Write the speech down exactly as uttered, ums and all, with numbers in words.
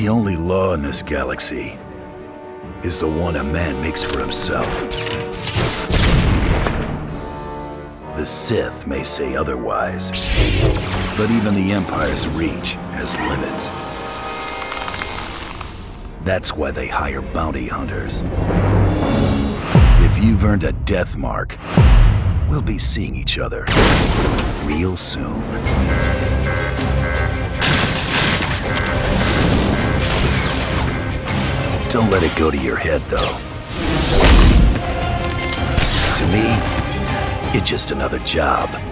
The only law in this galaxy is the one a man makes for himself. The Sith may say otherwise, but even the Empire's reach has limits. That's why they hire bounty hunters. If you've earned a death mark, we'll be seeing each other real soon. Don't let it go to your head, though. To me, it's just another job.